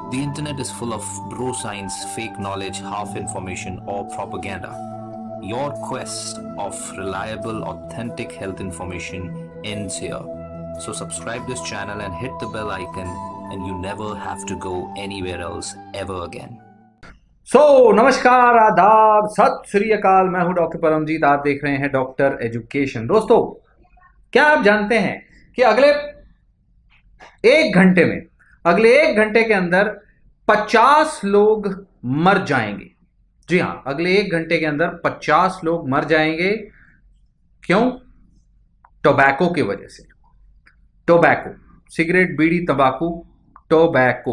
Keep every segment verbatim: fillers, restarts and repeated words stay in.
The internet is full of bro science, fake knowledge, half information, or propaganda. Your quest of reliable, authentic health information ends here. So subscribe this channel and hit the bell icon, and you never have to go anywhere else ever again. So so, नमस्कार, आदाब, सत श्री अकाल। मैं हूं doctor Paramjit. आप देख रहे हैं डॉक्टर एजुकेशन। दोस्तों, क्या आप जानते हैं कि अगले एक घंटे में अगले एक घंटे के अंदर पचास लोग मर जाएंगे। जी हां, अगले एक घंटे के अंदर पचास लोग मर जाएंगे। क्यों? टोबैको की वजह से। टोबैको, सिगरेट, बीड़ी, तंबाकू, टोबैको,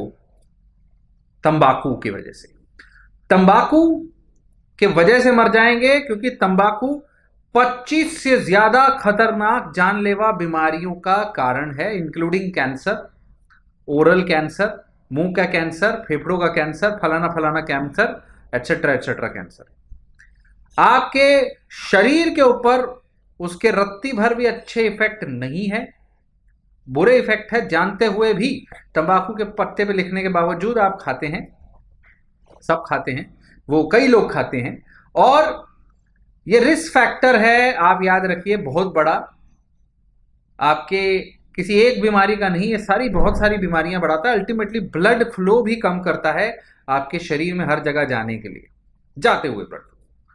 तंबाकू की वजह से। तंबाकू के वजह से मर जाएंगे क्योंकि तंबाकू पच्चीस से ज्यादा खतरनाक जानलेवा बीमारियों का कारण है, इंक्लूडिंग कैंसर, ओरल कैंसर, मुंह का कैंसर, फेफड़ों का कैंसर, फलाना फलाना कैंसर, एटसेट्रा एटसेट्रा कैंसर। आपके शरीर के ऊपर उसके रत्ती भर भी अच्छे इफेक्ट नहीं है, बुरे इफेक्ट है। जानते हुए भी तंबाकू के पत्ते पे लिखने के बावजूद आप खाते हैं। सब खाते हैं, वो कई लोग खाते हैं, और ये रिस्क फैक्टर है, आप याद रखिए, बहुत बड़ा। आपके किसी एक बीमारी का नहीं, ये सारी बहुत सारी बीमारियां बढ़ाता है। अल्टीमेटली ब्लड फ्लो भी कम करता है आपके शरीर में हर जगह जाने के लिए, जाते हुए blood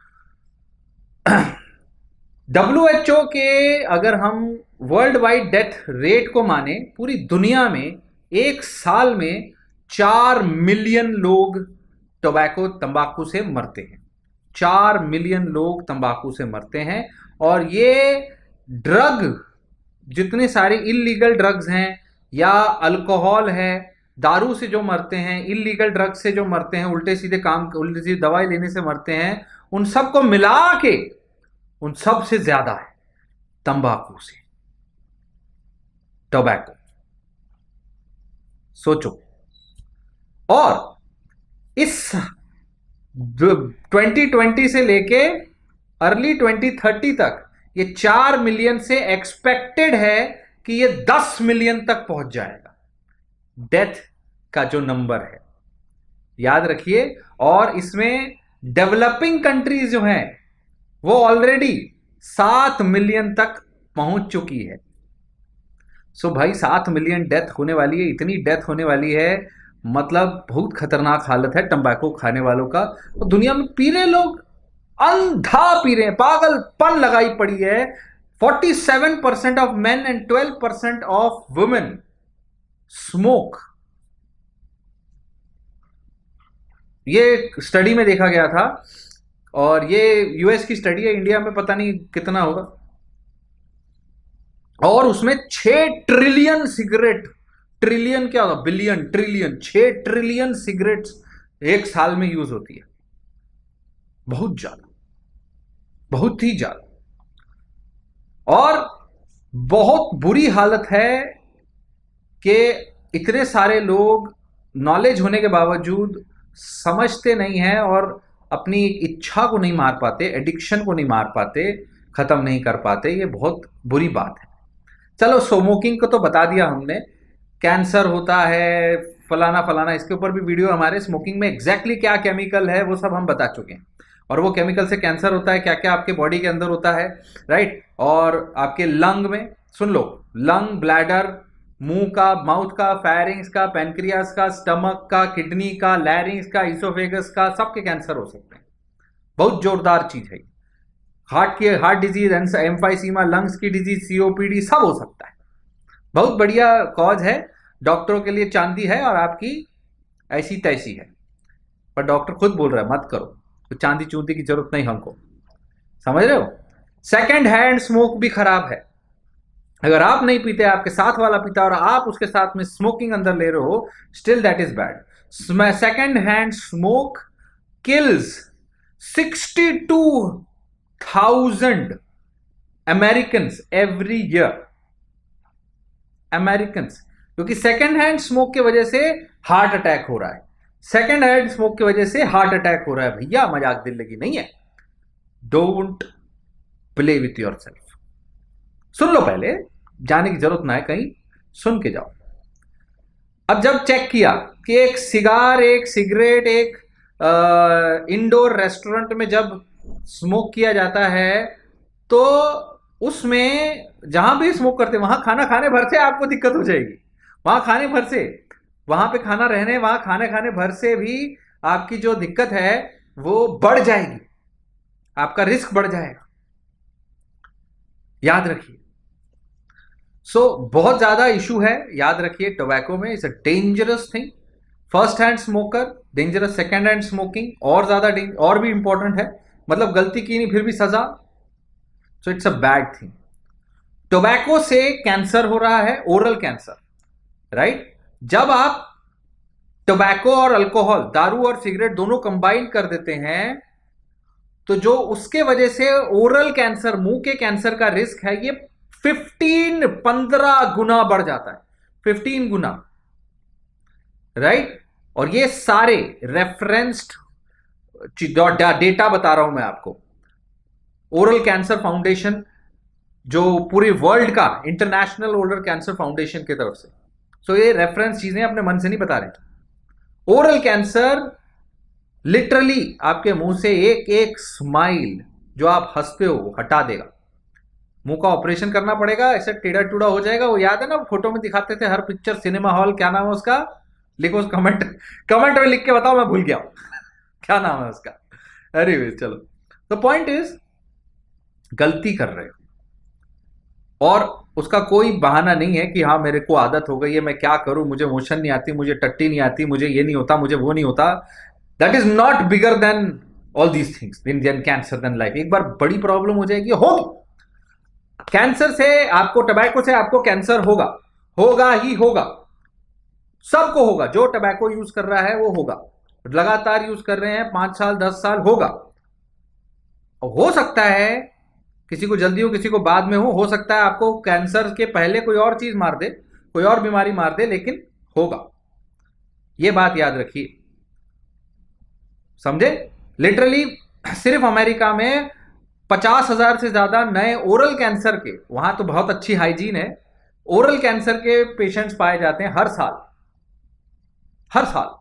flow. W H O के अगर हम वर्ल्ड वाइड डेथ रेट को माने, पूरी दुनिया में एक साल में चार मिलियन लोग टोबैको तंबाकू से मरते हैं। चार मिलियन लोग तंबाकू से मरते हैं। और ये ड्रग, जितने सारे इल्लीगल ड्रग्स हैं, या अल्कोहल है, दारू से जो मरते हैं, इल्लीगल ड्रग से जो मरते हैं, उल्टे सीधे काम, उल्टे सीधे दवाई लेने से मरते हैं, उन सबको मिला के उन सब से ज्यादा है तंबाकू से, टोबैको। सोचो। और इस ट्वेंटी ट्वेंटी से लेके अर्ली ट्वेंटी थर्टी तक ये चार मिलियन से एक्सपेक्टेड है कि ये दस मिलियन तक पहुंच जाएगा, डेथ का जो नंबर है, याद रखिए। और इसमें डेवलपिंग कंट्रीज जो हैं वो ऑलरेडी सात मिलियन तक पहुंच चुकी है। सो भाई, सात मिलियन डेथ होने वाली है। इतनी डेथ होने वाली है, मतलब बहुत खतरनाक हालत है टंबाकू खाने वालों का। तो दुनिया में पी रहे लोग, अंधा पी रहे हैं, पागलपन लगाई पड़ी है। सैंतालीस percent of men and twelve percent of women smoke. ये स्टडी में देखा गया था, और ये यूएस की स्टडी है, इंडिया में पता नहीं कितना होगा। और उसमें छह ट्रिलियन सिगरेट, ट्रिलियन क्या होगा, बिलियन, ट्रिलियन, छह ट्रिलियन सिगरेट्स एक साल में यूज होती है। बहुत ज्यादा, बहुत ही ज्यादा। और बहुत बुरी हालत है कि इतने सारे लोग नॉलेज होने के बावजूद समझते नहीं हैं और अपनी इच्छा को नहीं मार पाते, एडिक्शन को नहीं मार पाते, खत्म नहीं कर पाते। ये बहुत बुरी बात है। चलो, स्मोकिंग को तो बता दिया हमने, कैंसर होता है, फलाना फलाना, इसके ऊपर भी वीडियो हमारे। स्मोकिंग में एग्जैक्टली क्या केमिकल है वो सब हम बता चुके हैं, और वो केमिकल से कैंसर होता है, क्या क्या आपके बॉडी के अंदर होता है, राइट। और आपके लंग में, सुन लो, लंग, ब्लैडर, मुंह का, माउथ का, फेरिंग्स का, पैनक्रियास का, स्टमक का, किडनी का, लैरिंग्स का, इसोफेगस का, सबके कैंसर हो सकते हैं। बहुत जोरदार चीज है। हार्ट की, हार्ट डिजीज, एम्फाइसीमा, लंग्स की डिजीज, सीओपीडी, सब हो सकता है। बहुत बढ़िया कॉज है, डॉक्टरों के लिए चांदी है, और आपकी ऐसी तैसी है। पर डॉक्टर खुद बोल रहा है मत करो, तो चांदी चूंदी की जरूरत नहीं हमको, समझ रहे हो। सेकेंड हैंड स्मोक भी खराब है। अगर आप नहीं पीते, आपके साथ वाला पीता और आप उसके साथ में स्मोकिंग अंदर ले रहे हो, still that is bad. Second hand smoke kills sixty two thousand American every year. American, क्योंकि सेकेंड हैंड स्मोक की वजह से हार्ट अटैक हो रहा है। सेकेंड हैंड स्मोक की वजह से हार्ट अटैक हो रहा है भैया, मजाक दिल लगी नहीं है। Don't play with yourself. सुन लो, पहले जाने की जरूरत ना है कहीं, सुन के जाओ। अब जब चेक किया कि एक सिगार, एक सिगरेट, एक इंडोर रेस्टोरेंट में जब स्मोक किया जाता है तो उसमें जहां भी स्मोक करते हैं वहां खाना खाने भर से आपको दिक्कत हो जाएगी। वहां खाने भर से, वहां पे खाना रहने, वहां खाने खाने भर से भी आपकी जो दिक्कत है वो बढ़ जाएगी, आपका रिस्क बढ़ जाएगा, याद रखिए। सो so, बहुत ज्यादा इशू है, याद रखिए। टोबैको में it's a dangerous thing. First hand smoker dangerous, second hand smoking और ज्यादा और भी इंपॉर्टेंट है, मतलब गलती की नहीं फिर भी सजा। So it's a bad thing. Tobacco से कैंसर हो रहा है, ओरल कैंसर, राइट। जब आप टोबैको और अल्कोहल, दारू और सिगरेट दोनों कंबाइन कर देते हैं तो जो उसके वजह से ओरल कैंसर, मुंह के कैंसर का रिस्क है ये फिफ्टीन पंद्रह गुना बढ़ जाता है, फिफ्टीन गुना, राइट। और ये सारे रेफरेंस्ड डेटा बता रहा हूं मैं आपको, ओरल कैंसर फाउंडेशन, जो पूरी वर्ल्ड का इंटरनेशनल ओरल कैंसर फाउंडेशन की तरफ से। सो ये रेफरेंस चीजें अपने मन से नहीं बता रहे। ओरल कैंसर लिटरली आपके मुंह से एक एक स्माइल जो आप हंसते हो वो हटा देगा। मुंह का ऑपरेशन करना पड़ेगा, ऐसे टेढ़ा टूढ़ा हो जाएगा। वो याद है ना, फोटो में दिखाते थे हर पिक्चर, सिनेमा हॉल, क्या नाम है उसका, लिखो कमेंट कमेंट में लिख के बताओ, मैं भूल गया क्या नाम है उसका। अरे चलो, तो पॉइंट इज गलती कर रहे हो और उसका कोई बहाना नहीं है कि हाँ मेरे को आदत हो गई है, मैं क्या करूं, मुझे मोशन नहीं आती, मुझे टट्टी नहीं आती, मुझे ये नहीं होता, मुझे वो नहीं होता। That is not bigger than all these things in then cancer then life. एक बार बड़ी प्रॉब्लम हो जाएगी, होगी। कैंसर से आपको, टबैको से आपको कैंसर होगा, होगा ही होगा, सबको होगा। जो टबैको यूज कर रहा है वो होगा, लगातार यूज कर रहे हैं, पांच साल दस साल होगा। हो सकता है किसी को जल्दी हो, किसी को बाद में हो हो सकता है आपको कैंसर के पहले कोई और चीज मार दे, कोई और बीमारी मार दे, लेकिन होगा। ये बात याद रखिए, समझे। लिटरली सिर्फ अमेरिका में पचास हजार से ज्यादा नए ओरल कैंसर के, वहां तो बहुत अच्छी हाइजीन है, ओरल कैंसर के पेशेंट्स पाए जाते हैं हर साल, हर साल।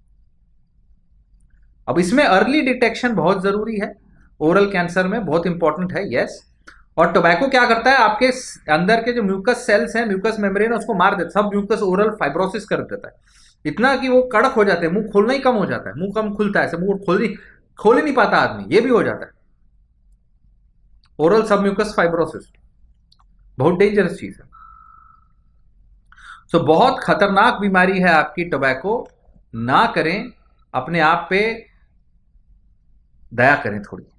अब इसमें अर्ली डिटेक्शन बहुत जरूरी है, ओरल कैंसर में बहुत इंपॉर्टेंट है, यस। और टोबैको क्या करता है, आपके अंदर के जो म्यूकस सेल्स हैं, म्यूकस मेम्ब्रेन, उसको मार देता है, सब म्यूकस ओरल फाइब्रोसिस कर देता है, इतना कि वो कड़क हो जाते हैं, मुंह खोलना ही कम हो जाता है, मुंह कम खुलता है, मुंह खोल ही खोल ही नहीं पाता आदमी, ये भी हो जाता है। ओरल सब म्यूकस फाइब्रोसिस बहुत डेंजरस चीज है। सो so, बहुत खतरनाक बीमारी है आपकी टोबैको। ना करें, अपने आप पे दया करें थोड़ी।